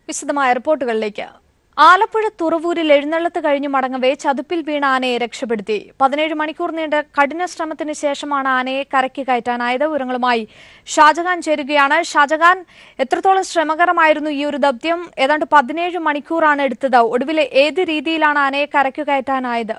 വിശദമായ റിപ്പോർട്ടുകളിലേക്ക്. ആലപ്പുഴ തുറവൂരിൽ എഴുന്നള്ളത്ത് കഴിഞ്ഞു മടങ്ങവേ ചതുപ്പിൽ വീണ ആനയെ രക്ഷപ്പെടുത്തി. 17 മണിക്കൂർ നീണ്ട കഠിന ശ്രമത്തിന് ശേഷമാണ് ആനയെ കരയ്ക്ക് കയറ്റാനായത്. വിവരങ്ങളുമായി ഷാജഹാൻ ചേരുകയാണ്. ഷാജഹാൻ, എത്രത്തോളം ശ്രമകരമായിരുന്നു ഈ ഒരു ദൗത്യം? ഏതാണ്ട് 17 മണിക്കൂറാണ് എടുത്തത്. ഒടുവിൽ ഏത് രീതിയിലാണ് ആനയെ കരയ്ക്ക് കയറ്റാനായത്?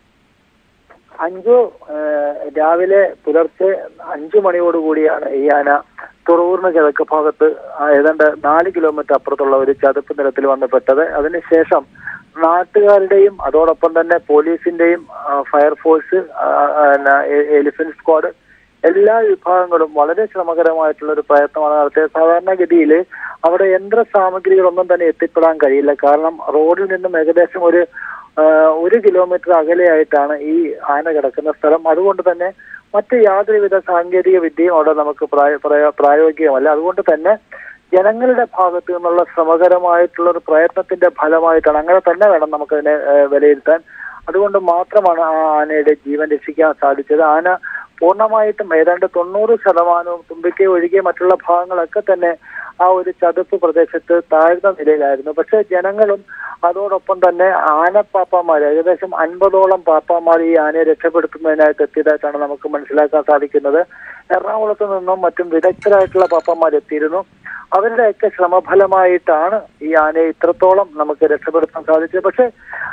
രാവിലെ പുലർച്ചെ 5 മണിയോടുകൂടിയാണ് ഈ ആന തുറവൂരിന് കിഴക്ക് ഭാഗത്ത് ഏതാണ്ട് 4 കിലോമീറ്റർ അപ്പുറത്തുള്ള ഒരു ചതുപ്പ് നിലത്തിൽ വന്നപ്പെട്ടത്. അതിനുശേഷം നാട്ടുകാരുടെയും അതോടൊപ്പം തന്നെ പോലീസിന്റെയും ഫയർഫോഴ്സ്, എലിഫന്റ് സ്ക്വാഡ് എല്ലാ വിഭാഗങ്ങളും വളരെ ശ്രമകരമായിട്ടുള്ള ഒരു പ്രയത്നമാണ് നടത്തിയത്. സാധാരണഗതിയിൽ അവിടെ യന്ത്ര സാമഗ്രികളൊന്നും തന്നെ എത്തിപ്പെടാൻ കഴിയില്ല. കാരണം റോഡിൽ നിന്നും ഏകദേശം ഒരു 1 കിലോമീറ്റർ അകലെയായിട്ടാണ് ഈ ആന കിടക്കുന്ന സ്ഥലം. അതുകൊണ്ട് തന്നെ മറ്റ് യാതൊരുവിധ സാങ്കേതിക വിദ്യയും അവിടെ നമുക്ക് പ്രായോഗികമല്ല. അതുകൊണ്ട് തന്നെ ജനങ്ങളുടെ ഭാഗത്തു നിന്നുള്ള ശ്രമകരമായിട്ടുള്ള ഒരു പ്രയത്നത്തിന്റെ ഫലമായിട്ടാണ്, അങ്ങനെ തന്നെ വേണം നമുക്കതിനെ വിലയിരുത്താൻ. അതുകൊണ്ട് മാത്രമാണ് ആ ആനയുടെ ജീവൻ രക്ഷിക്കാൻ സാധിച്ചത്. ആന പൂർണ്ണമായിട്ടും ഏതാണ്ട് 90% തുമ്പിക്കൈ ഒഴികെ മറ്റുള്ള ഭാഗങ്ങളൊക്കെ തന്നെ ആ ഒരു ചതുപ്പ് പ്രദേശത്ത് താഴ്ന്ന നിലയിലായിരുന്നു. പക്ഷെ ജനങ്ങളും അതോടൊപ്പം തന്നെ ആനപ്പാപ്പാമാർ, ഏകദേശം 50ഓളം പാപ്പാമാർ ഈ ആനയെ രക്ഷപ്പെടുത്തുന്നതിനായിട്ട് എത്തിയതായിട്ടാണ് നമുക്ക് മനസ്സിലാക്കാൻ സാധിക്കുന്നത്. എറണാകുളത്ത് നിന്നും മറ്റും വിദഗ്ധരായിട്ടുള്ള പാപ്പാമാർ എത്തിയിരുന്നു. അവരുടെയൊക്കെ ശ്രമഫലമായിട്ടാണ് ഈ ആനയെ ഇത്രത്തോളം നമുക്ക് രക്ഷപ്പെടുത്താൻ സാധിച്ചത്. പക്ഷെ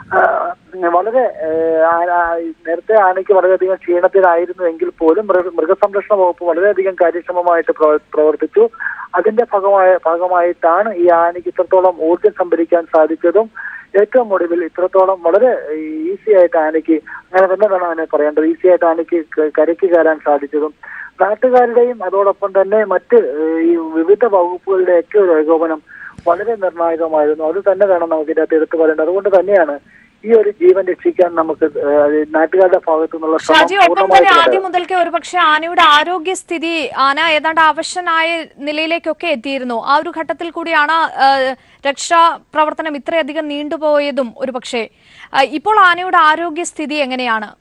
വളരെ നേരത്തെ ആനയ്ക്ക് വളരെയധികം ക്ഷീണത്തിലായിരുന്നു എങ്കിൽ പോലും മൃഗസംരക്ഷണ വകുപ്പ് വളരെയധികം കാര്യക്ഷമമായിട്ട് പ്രവർത്തിച്ചു. അതിന്റെ ഭാഗമായിട്ടാണ് ഈ ആനയ്ക്ക് ഇത്രത്തോളം ഊർജ്ജം സംഭരിക്കാൻ സാധിച്ചതും ഏറ്റവും ഒടുവിൽ ഇത്രത്തോളം വളരെ ഈസി ആയിട്ട് ആനയ്ക്ക്, അങ്ങനെ തന്നെ വേണം അതിനെ പറയേണ്ടത്, ഈസി ആയിട്ട് ആനയ്ക്ക് കരയ്ക്ക് കയറാൻ സാധിച്ചതും നാട്ടുകാരുടെയും അതോടൊപ്പം തന്നെ മറ്റ് ഈ വിവിധ വകുപ്പുകളുടെയൊക്കെ ഒരു ഏകോപനം വളരെ നിർണായകമായിരുന്നു. അത് തന്നെ വേണം നമുക്ക് ഇതിനകത്ത് എടുത്തു പറയേണ്ടത്. അതുകൊണ്ട് തന്നെയാണ് ഈ ഒരു ജീവൻ രക്ഷിക്കാൻ നമുക്ക് നാട്ടുകാരുടെ ഭാഗത്തു നിന്നുള്ള ആദ്യം മുതൽക്കേ ഒരുപക്ഷെ ആനയുടെ ആരോഗ്യസ്ഥിതി, ആന ഏതാണ്ട് അവശനായ നിലയിലേക്കൊക്കെ എത്തിയിരുന്നു. ആ ഒരു ഘട്ടത്തിൽ കൂടിയാണ് രക്ഷാ പ്രവർത്തനം ഇത്രയധികം നീണ്ടുപോയതും. ഒരുപക്ഷെ ഇപ്പോൾ ആനയുടെ ആരോഗ്യസ്ഥിതി എങ്ങനെയാണ്?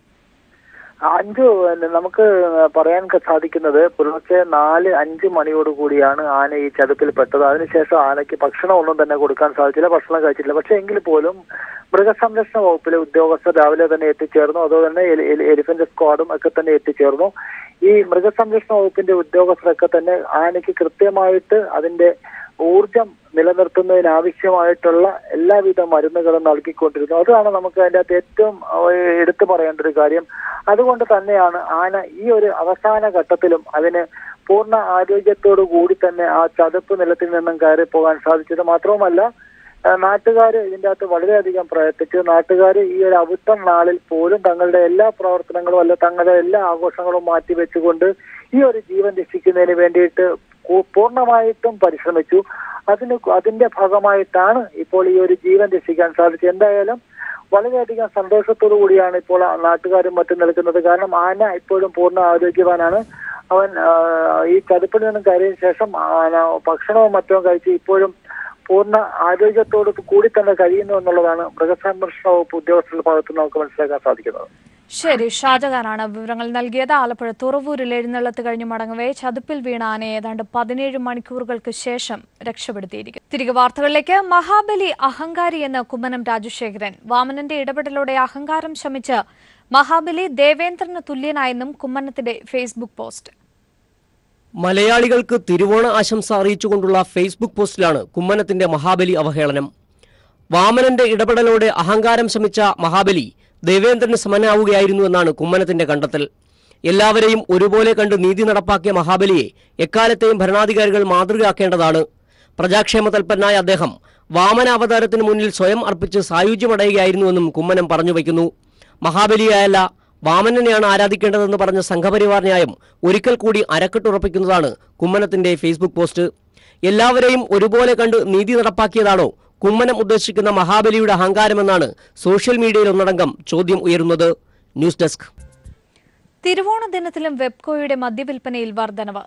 നമുക്ക് പറയാൻ സാധിക്കുന്നത് പുലർച്ചെ 4-5 മണിയോടുകൂടിയാണ് ആന ഈ ചതുപ്പിൽ പെട്ടത്. അതിനുശേഷം ആനയ്ക്ക് ഭക്ഷണം ഒന്നും തന്നെ കൊടുക്കാൻ സാധിച്ചില്ല, ഭക്ഷണം കഴിച്ചില്ല. പക്ഷെ എങ്കിൽ പോലും മൃഗസംരക്ഷണ വകുപ്പിലെ ഉദ്യോഗസ്ഥർ രാവിലെ തന്നെ എത്തിച്ചേർന്നു. അതുപോലെ തന്നെ എലിഫന്റ് സ്ക്വാഡും ഒക്കെ തന്നെ എത്തിച്ചേർന്നു. ഈ മൃഗസംരക്ഷണ വകുപ്പിന്റെ ഉദ്യോഗസ്ഥരൊക്കെ തന്നെ ആനയ്ക്ക് കൃത്യമായിട്ട് അതിന്റെ ഊർജം നിലനിർത്തുന്നതിനാവശ്യമായിട്ടുള്ള എല്ലാവിധ മരുന്നുകളും നൽകിക്കൊണ്ടിരുന്നു. അതാണ് നമുക്ക് അതിൻ്റെ അകത്ത് ഏറ്റവും എടുത്തു പറയേണ്ട ഒരു കാര്യം. അതുകൊണ്ട് തന്നെയാണ് ആന ഈ ഒരു അവസാന ഘട്ടത്തിലും അതിന് പൂർണ്ണ ആരോഗ്യത്തോടു കൂടി തന്നെ ആ ചതുപ്പ് നിലത്തിൽ നിന്നും കയറി പോകാൻ സാധിച്ചത്. മാത്രവുമല്ല, നാട്ടുകാർ ഇതിൻ്റെ അകത്ത് വളരെയധികം പ്രയത്നിച്ചു. നാട്ടുകാർ ഈ ഒരു അവിട്ടം നാളിൽ പോലും തങ്ങളുടെ എല്ലാ പ്രവർത്തനങ്ങളും അല്ല തങ്ങളുടെ എല്ലാ ആഘോഷങ്ങളും മാറ്റിവെച്ചുകൊണ്ട് ഈ ഒരു ജീവൻ രക്ഷിക്കുന്നതിന് വേണ്ടിയിട്ട് പൂർണ്ണമായിട്ടും പരിശ്രമിച്ചു. അതിന്റെ ഭാഗമായിട്ടാണ് ഇപ്പോൾ ഈ ഒരു ജീവൻ രക്ഷിക്കാൻ സാധിച്ചത്. എന്തായാലും വളരെയധികം സന്തോഷത്തോടു കൂടിയാണ് ഇപ്പോൾ നാട്ടുകാരും മറ്റും നിൽക്കുന്നത്. കാരണം ആന ഇപ്പോഴും പൂർണ്ണ ആരോഗ്യവാനാണ്. അവൻ ഈ ചതുപ്പിൽ നിന്നും കയറിയതിനു ശേഷം ഭക്ഷണവും മറ്റും കഴിച്ച് ഇപ്പോഴും പൂർണ്ണ ആരോഗ്യത്തോടു കൂടി തന്നെ കഴിയുന്നു എന്നുള്ളതാണ് മൃഗസംരക്ഷണ വകുപ്പ് ഉദ്യോഗസ്ഥരുടെ ഭാഗത്ത് നമുക്ക് മനസ്സിലാക്കാൻ സാധിക്കുന്നത്. ശരി, ഷാജഹാനാണ് വിവരങ്ങൾ നൽകിയത്. ആലപ്പുഴ തുറവൂരിൽ എഴുന്നള്ളത്ത് കഴിഞ്ഞു മടങ്ങവേ ചതുപ്പിൽ വീണ ആനയെ ഏതാണ്ട് 17 മണിക്കൂറുകൾക്ക് ശേഷം രക്ഷപ്പെടുത്തിയിരിക്കും. തിരികെ വാർത്തകളിലേക്ക്. മഹാബലി അഹങ്കാരി എന്ന് കുമ്മനം രാജശേഖരൻ. വാമനന്റെ ഇടപെടലോടെ അഹങ്കാരം ശമിച്ച് മഹാബലി ദേവേന്ദ്രന് തുല്യനായെന്നും കുമ്മനത്തിന്റെ ഫേസ്ബുക്ക് പോസ്റ്റ്. മലയാളികൾക്ക് തിരുവോണ ആശംസ അറിയിച്ചുകൊണ്ടുള്ള ഫേസ്ബുക്ക് പോസ്റ്റിലാണ് കുമ്മനത്തിന്റെ മഹാബലി അവഹേളനം. വാമനന്റെ ഇടപെടലോടെ അഹങ്കാരം ശമിച്ച മഹാബലി ദേവേന്ദ്രന് സമനാവുകയായിരുന്നു എന്നാണ് കുമ്മനത്തിന്റെ കണ്ടെത്തൽ. എല്ലാവരെയും ഒരുപോലെ കണ്ട് നീതി നടപ്പാക്കിയ മഹാബലിയെ എക്കാലത്തെയും ഭരണാധികാരികൾ മാതൃകയാക്കേണ്ടതാണ്. പ്രജാക്ഷേമ തൽപരനായ അദ്ദേഹം വാമന അവതാരത്തിന് മുന്നിൽ സ്വയം അർപ്പിച്ച് സായുജ്യമടയുകയായിരുന്നുവെന്നും കുമ്മനം പറഞ്ഞു വയ്ക്കുന്നു. മഹാബലിയായല്ല വാമനനെയാണ് ആരാധിക്കേണ്ടതെന്ന് പറഞ്ഞ സംഘപരിവാർ ന്യായം ഒരിക്കൽ കൂടി അരക്കെട്ടുറപ്പിക്കുന്നതാണ് കുമ്മനത്തിന്റെ ഫേസ്ബുക്ക് പോസ്റ്റ്. എല്ലാവരെയും ഒരുപോലെ കണ്ട് നീതി നടപ്പാക്കിയതാണോ കുമ്മനം ഉദ്ദേശിക്കുന്ന മഹാബലിയുടെ അഹങ്കാരമെന്നാണ് സോഷ്യൽ മീഡിയയിൽ ഒന്നടങ്കം ചോദ്യം ഉയരുന്നത്. News desk. തിരുവോണ ദിനത്തിലും വെബ്കോയുടെ മദ്യവിൽപ്പനയിൽ വർധനവ്.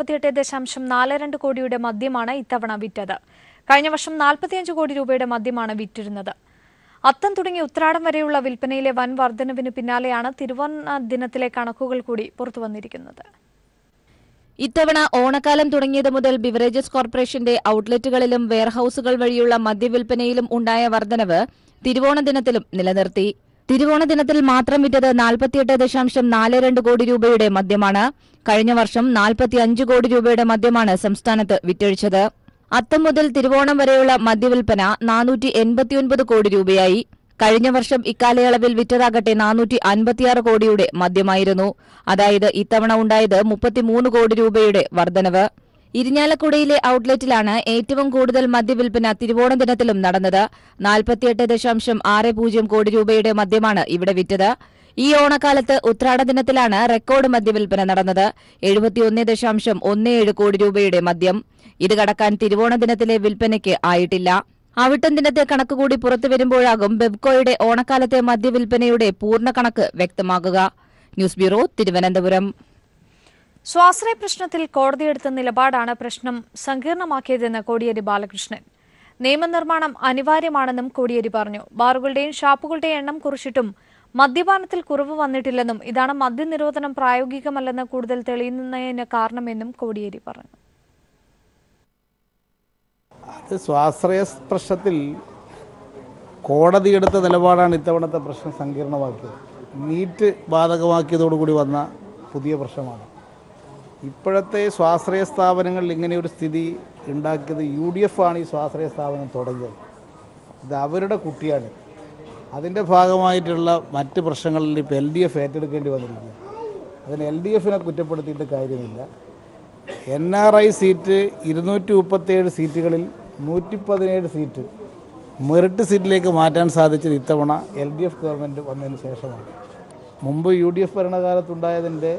48.42 കോടിയുടെ മദ്യമാണ് ഇത്തവണ വിറ്റത്. കഴിഞ്ഞ വർഷം 45 കോടി രൂപയുടെ മദ്യമാണ് വിറ്റിരുന്നത്. അത്തം തുടങ്ങി ഉത്രാടം വരെയുള്ള വിൽപ്പനയിലെ വൻ വർധനവിന് പിന്നാലെയാണ് തിരുവോണ ദിനത്തിലെ കണക്കുകൾ കൂടി പുറത്തുവന്നിരിക്കുന്നത്. ഇത്തവണ ഓണക്കാലം തുടങ്ങിയത് മുതൽ ബിവറേജസ് കോർപ്പറേഷന്റെ ഔട്ട്ലെറ്റുകളിലും വെയർഹൌസുകൾ വഴിയുള്ള മദ്യവിൽപ്പനയിലും ഉണ്ടായ വർധനവ് തിരുവോണ ദിനത്തിലും നിലനിർത്തി. തിരുവോണ ദിനത്തിൽ മാത്രം വിറ്റത് 48.42 കോടി രൂപയുടെ മദ്യമാണ്. കഴിഞ്ഞ വർഷം 45 കോടി രൂപയുടെ മദ്യമാണ് സംസ്ഥാനത്ത് വിറ്റഴിച്ചത്. അത്തം മുതൽ തിരുവോണം വരെയുള്ള മദ്യവിൽപ്പന 489 കോടി രൂപയായി. കഴിഞ്ഞ വർഷം ഇക്കാലയളവിൽ വിറ്റതാകട്ടെ 456 കോടിയുടെ മദ്യമായിരുന്നു. അതായത് ഇത്തവണ ഉണ്ടായത് 33 കോടി രൂപയുടെ വർധനവ്. ഇരിഞ്ഞാലക്കുടയിലെ ഔട്ട്ലെറ്റിലാണ് ഏറ്റവും കൂടുതൽ മദ്യവിൽപ്പന തിരുവോണ ദിനത്തിലും നടന്നത്. 48.60 കോടി രൂപയുടെ മദ്യമാണ് ഇവിടെ വിറ്റത്. ഈ ഓണക്കാലത്ത് ഉത്രാട ദിനത്തിലാണ് റെക്കോർഡ് മദ്യവിൽപ്പന നടന്നത്. 71.17 കോടി രൂപയുടെ മദ്യം. ഇത് കടക്കാൻ തിരുവോണ ദിനത്തിലെ വിൽപ്പനയ്ക്ക് ആയിട്ടില്ല. അവിട്ടം ദിനത്തെ കണക്കുകൂടി പുറത്തുവരുമ്പോഴാകും ബെബ്കോയുടെ ഓണക്കാലത്തെ മദ്യവിൽപ്പനയുടെ പൂർണ്ണ കണക്ക് വ്യക്തമാകുക. News bureau, Thiruvananthapuram. സ്വാശ്രയ പ്രശ്നത്തിൽ കോടതിയെടുത്ത നിലപാടാണ് പ്രശ്നം സങ്കീർണമാക്കിയതെന്ന് കോടിയേരി ബാലകൃഷ്ണൻ. നിയമനിർമ്മാണം അനിവാര്യമാണെന്നും കോടിയേരി പറഞ്ഞു. ബാറുകളുടെയും ഷാപ്പുകളുടെയും എണ്ണം കുറിച്ചിട്ടും മദ്യപാനത്തിൽ കുറവ് വന്നിട്ടില്ലെന്നും ഇതാണ് മദ്യനിരോധനം പ്രായോഗികമല്ലെന്ന് കൂടുതൽ തെളിയുന്നതിന് കാരണമെന്നും കോടിയേരി പറഞ്ഞു. അത് സ്വാശ്രയ പ്രശ്നത്തിൽ കോടതിയെടുത്ത നിലപാടാണ് ഇത്തവണത്തെ പ്രശ്നം സങ്കീർണമാക്കിയത്. നീറ്റ് ബാധകമാക്കിയതോടുകൂടി വന്ന പുതിയ പ്രശ്നമാണ്. ഇപ്പോഴത്തെ സ്വാശ്രയ സ്ഥാപനങ്ങളിൽ ഇങ്ങനെയൊരു സ്ഥിതി ഉണ്ടാക്കിയത് UDF ആണ്. ഈ സ്വാശ്രയ സ്ഥാപനം തുടങ്ങിയത് ഇത് അവരുടെ കുട്ടിയാണ്. അതിൻ്റെ ഭാഗമായിട്ടുള്ള മറ്റ് പ്രശ്നങ്ങളിൽ ഇപ്പോൾ LDF ഏറ്റെടുക്കേണ്ടി വന്നിരിക്കുന്നു. അതിന് LDFനെ കുറ്റപ്പെടുത്തിയിട്ട് കാര്യമില്ല. NRI സീറ്റ് 237 സീറ്റുകളിൽ 117 സീറ്റ് മെറിറ്റ് സീറ്റിലേക്ക് മാറ്റാൻ സാധിച്ചത് ഇത്തവണ LDF ഗവൺമെൻറ് വന്നതിന് ശേഷമാണ്. മുമ്പ് UDF ഭരണകാലത്തുണ്ടായതിൻ്റെ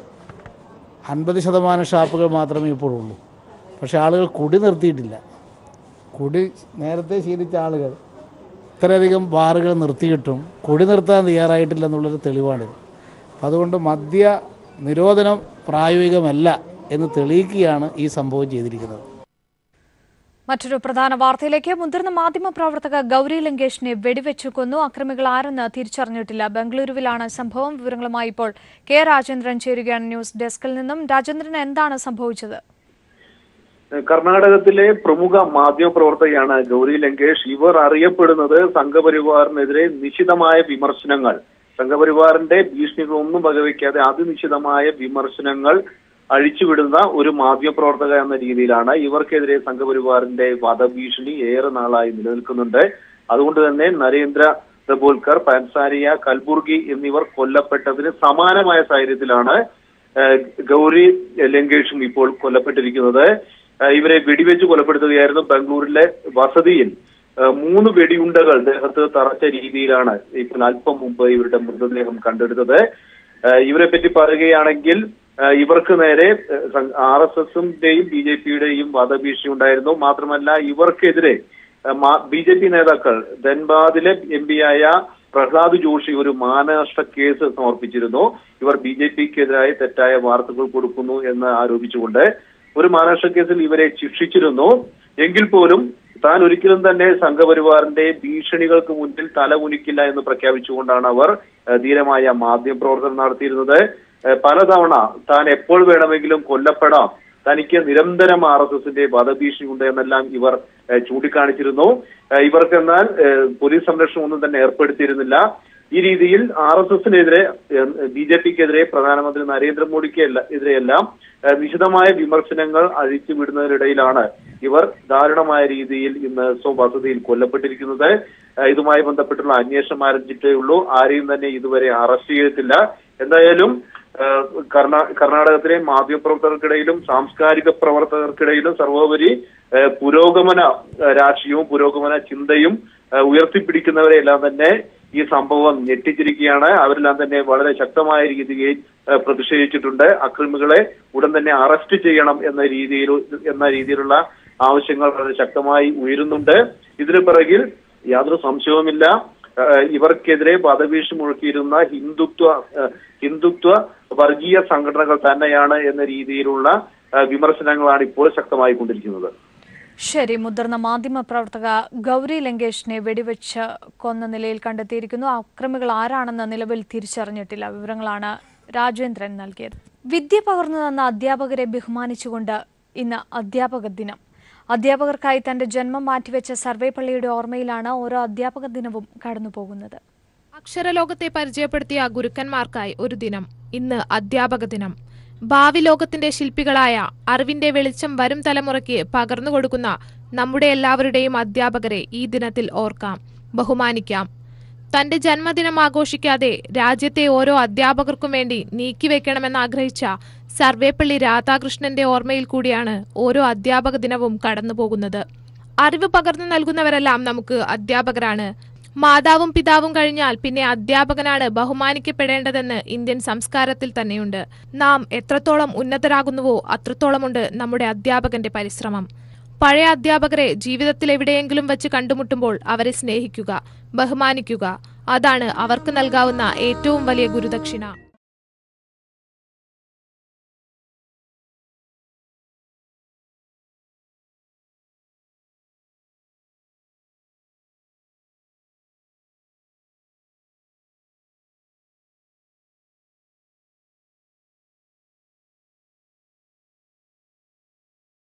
50% ഷാപ്പുകൾ മാത്രമേ ഇപ്പോഴുള്ളൂ. പക്ഷേ ആളുകൾ കുടി നിർത്തിയിട്ടില്ല. കുടി നേരത്തെ ശീലിച്ച ആളുകൾ ഇത്രയധികം ബാറുകൾ നിർത്തിയിട്ടും കുടി നിർത്താൻ തയ്യാറായിട്ടില്ല എന്നുള്ളൊരു തെളിവാണിത്. അതുകൊണ്ട് മദ്യ നിരോധനം പ്രായോഗികമല്ല എന്ന് തെളിയിക്കുകയാണ് ഈ സംഭവം ചെയ്തിരിക്കുന്നത്. മറ്റൊരു പ്രധാന വാർത്തയിലേക്ക്. മുതിർന്ന മാധ്യമപ്രവർത്തക ഗൌരി ലങ്കേഷിനെ വെടിവെച്ചു കൊന്നു. അക്രമികൾ ആരെന്ന് തിരിച്ചറിഞ്ഞിട്ടില്ല. ബംഗളൂരുവിലാണ് സംഭവം. വിവരങ്ങളുമായി ഇപ്പോൾ കെ രാജേന്ദ്രൻ ചേരുകയാണ് ന്യൂസ് ഡെസ്കിൽ നിന്നും. രാജേന്ദ്രന് എന്താണ് സംഭവിച്ചത്? കർണാടകത്തിലെ പ്രമുഖ മാധ്യമപ്രവർത്തകയാണ് ഗൌരി ലങ്കേഷ്. ഇവർ അറിയപ്പെടുന്നത് സംഘപരിവാറിനെതിരെ നിശിതമായ വിമർശനങ്ങൾ, സംഘപരിവാറിന്റെ ഭീഷണികളൊന്നും വകവയ്ക്കാതെ അതിനിശിതമായ വിമർശനങ്ങൾ അഴിച്ചുവിടുന്ന ഒരു മാധ്യമപ്രവർത്തക എന്ന രീതിയിലാണ്. ഇവർക്കെതിരെ സംഘപരിവാറിന്റെ വധഭീഷണി ഏറെ നാളായി നിലനിൽക്കുന്നുണ്ട്. അതുകൊണ്ട് തന്നെ നരേന്ദ്ര ദബോൽക്കർ, പാൻസാരിയ, കൽബുർഗി എന്നിവർ കൊല്ലപ്പെട്ടതിന് സമാനമായ സാഹചര്യത്തിലാണ് ഗൌരി ലങ്കേഷും ഇപ്പോൾ കൊല്ലപ്പെട്ടിരിക്കുന്നത്. ഇവരെ വെടിവെച്ച് കൊലപ്പെടുത്തുകയായിരുന്നു. ബാംഗ്ലൂരിലെ വസതിയിൽ 3 വെടിയുണ്ടകൾ ദേഹത്ത് തറച്ച രീതിയിലാണ് ഇപ്പോൾ അല്പം മുമ്പ് ഇവരുടെ മൃതദേഹം കണ്ടെടുത്തത്. ഇവരെ പറ്റി പറയുകയാണെങ്കിൽ ഇവർക്ക് നേരെ RSSന്റെയും BJPയുടെയും വധഭീഷണി ഉണ്ടായിരുന്നു. മാത്രമല്ല ഇവർക്കെതിരെ BJP നേതാക്കൾ ധൻബാദിലെ MP-യായ പ്രഹ്ലാദ് ജോഷി ഒരു മാനനഷ്ട കേസ് സമർപ്പിച്ചിരുന്നു. ഇവർ BJPക്കെതിരായ തെറ്റായ വാർത്തകൾ കൊടുക്കുന്നു എന്ന് ആരോപിച്ചുകൊണ്ട് ഒരു മാനനഷ്ട കേസിൽ ഇവരെ ശിക്ഷിച്ചിരുന്നു. എങ്കിൽ പോലും താൻ ഒരിക്കലും തന്നെ സംഘപരിവാറിന്റെ ഭീഷണികൾക്ക് മുന്നിൽ തലകുനിക്കില്ല എന്ന് പ്രഖ്യാപിച്ചുകൊണ്ടാണ് അവർ ധീരമായ മാധ്യമപ്രവർത്തനം നടത്തിയിരുന്നത്. പലതവണ താൻ എപ്പോൾ വേണമെങ്കിലും കൊല്ലപ്പെടാം, തനിക്ക് നിരന്തരം RSSന്റെ വധഭീഷണി ഉണ്ട് എന്നെല്ലാം ഇവർ ചൂണ്ടിക്കാണിച്ചിരുന്നു. ഇവർക്കെന്നാൽ പോലീസ് സംരക്ഷണം ഒന്നും തന്നെ ഏർപ്പെടുത്തിയിരുന്നില്ല. ഈ രീതിയിൽ RSSനെതിരെ, BJPക്കെതിരെ, പ്രധാനമന്ത്രി നരേന്ദ്രമോദിക്ക് എതിരെയെല്ലാം നിശിതമായ വിമർശനങ്ങൾ അഴിച്ചുവിടുന്നതിനിടയിലാണ് ഇവർ ദാരുണമായ രീതിയിൽ ഇന്ന് സ്വവസതിയിൽ കൊല്ലപ്പെട്ടിരിക്കുന്നത്. ഇതുമായി ബന്ധപ്പെട്ടുള്ള അന്വേഷണം ആരംഭിച്ചിട്ടേ ഉള്ളൂ. ആരെയും തന്നെ ഇതുവരെ അറസ്റ്റ് ചെയ്തിട്ടില്ല. എന്തായാലും കർണാടകത്തിലെ മാധ്യമപ്രവർത്തകർക്കിടയിലും സാംസ്കാരിക പ്രവർത്തകർക്കിടയിലും സർവോപരി പുരോഗമന രാഷ്ട്രീയവും പുരോഗമന ചിന്തയും ഉയർത്തിപ്പിടിക്കുന്നവരെല്ലാം തന്നെ ഈ സംഭവം ഞെട്ടിച്ചിരിക്കുകയാണ്. അവരെല്ലാം തന്നെ വളരെ ശക്തമായ രീതിയിൽ പ്രതിഷേധിച്ചിട്ടുണ്ട്. അക്രമികളെ ഉടൻ തന്നെ അറസ്റ്റ് ചെയ്യണം എന്ന രീതിയിലുള്ള ആവശ്യങ്ങൾ വളരെ ശക്തമായി ഉയരുന്നുണ്ട്. ഇതിനു പിറകിൽ യാതൊരു സംശയവുമില്ല, ഇവർക്കെതിരെ വധഭീഷണി മുഴക്കിയിരുന്ന ഹിന്ദുത്വ വർഗീയ സംഘടനകൾ തന്നെയാണ് എന്ന രീതിയിലുള്ള വിമർശനങ്ങളാണ് ഇപ്പോൾ ശക്തമായി കൊണ്ടിരിക്കുന്നത്. ശരി, മുതിർന്ന മാധ്യമപ്രവർത്തക ഗൌരി ലങ്കേഷിനെ വെടിവെച്ച് കൊന്ന നിലയിൽ കണ്ടെത്തിയിരിക്കുന്നു. അക്രമികൾ ആരാണെന്ന് നിലവിൽ തിരിച്ചറിഞ്ഞിട്ടില്ല. വിവരങ്ങളാണ് രാജേന്ദ്രൻ നൽകിയത്. വിദ്യ പകർന്നു തന്ന അധ്യാപകരെ ബഹുമാനിച്ചുകൊണ്ട് ഇന്ന് അധ്യാപക ദിനം. അധ്യാപകർക്കായി തന്റെ ജന്മം മാറ്റിവെച്ച സർവേപ്പള്ളിയുടെ ഓർമ്മയിലാണ് ഓരോ അധ്യാപക ദിനവും കടന്നുപോകുന്നത്. അക്ഷരലോകത്തെ പരിചയപ്പെടുത്തിയ ഗുരുക്കന്മാർക്കായി ഒരു ദിനം. ഇന്ന് അധ്യാപക ദിനം. ഭാവി ലോകത്തിന്റെ ശില്പികളായ അറിവിന്റെ വെളിച്ചം വരും തലമുറയ്ക്ക് പകർന്നു കൊടുക്കുന്ന നമ്മുടെ എല്ലാവരുടെയും അധ്യാപകരെ ഈ ദിനത്തിൽ ഓർക്കാം, ബഹുമാനിക്കാം. തന്റെ ജന്മദിനം ആഘോഷിക്കാതെ രാജ്യത്തെ ഓരോ അധ്യാപകർക്കും വേണ്ടി നീക്കിവെക്കണമെന്നാഗ്രഹിച്ച സർവേപ്പള്ളി രാധാകൃഷ്ണന്റെ ഓർമ്മയിൽ കൂടിയാണ് ഓരോ അധ്യാപക ദിനവും കടന്നുപോകുന്നത്. അറിവ് പകർന്നു നൽകുന്നവരെല്ലാം നമുക്ക് അധ്യാപകരാണ്. മാതാവും പിതാവും കഴിഞ്ഞാൽ പിന്നെ അധ്യാപകനാണ് ബഹുമാനിക്കപ്പെടേണ്ടതെന്ന് ഇന്ത്യൻ സംസ്കാരത്തിൽ തന്നെയുണ്ട്. നാം എത്രത്തോളം ഉന്നതരാകുന്നുവോ അത്രത്തോളമുണ്ട് നമ്മുടെ അധ്യാപകന്റെ പരിശ്രമം. പഴയ അധ്യാപകരെ ജീവിതത്തിൽ എവിടെയെങ്കിലും വെച്ച് കണ്ടുമുട്ടുമ്പോൾ അവരെ സ്നേഹിക്കുക, ബഹുമാനിക്കുക. അതാണ് അവർക്ക് നൽകാവുന്ന ഏറ്റവും വലിയ ഗുരുദക്ഷിണ.